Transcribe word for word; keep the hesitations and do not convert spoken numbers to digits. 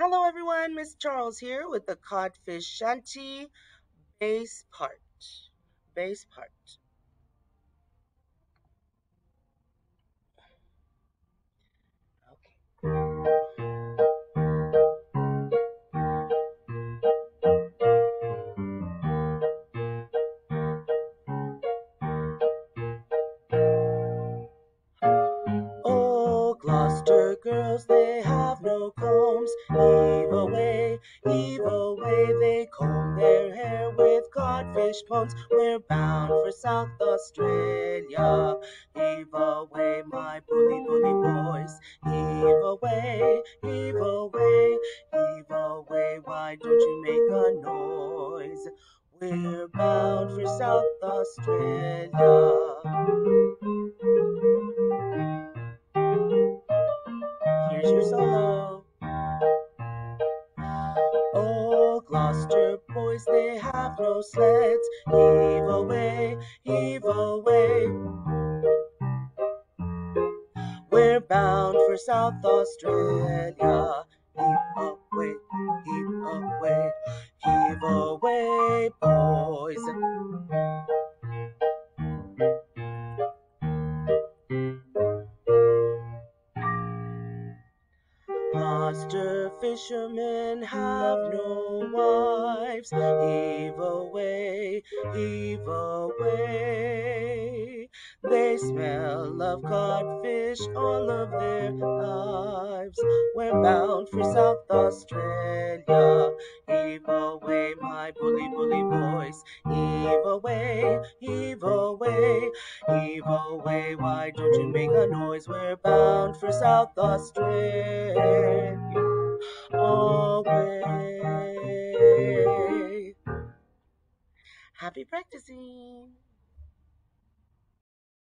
Hello, everyone. Miss Charles here with the Codfish Shanty bass part. Bass part. Oh, Gloucester girls, they have no combs. Heave away, heave away, they comb their hair with codfish poems. We're bound for South Australia. Heave away, my bully, bully boys. Heave away, heave away, heave away. Why don't you make a noise? We're bound for South Australia. Here's your solo. Oh, Gloucester boys, they have no sleds. Heave away, heave away. We're bound for South Australia. Heave away, heave away, heave away, boys. Gloucester fishermen have no wives. Heave away, heave away. They smell of codfish all of their lives. We're bound for South Australia. Heave away, my bully, bully boys. Heave away, heave away, heave away. Why don't you make a noise? We're bound for South Australia. Away. Happy practicing.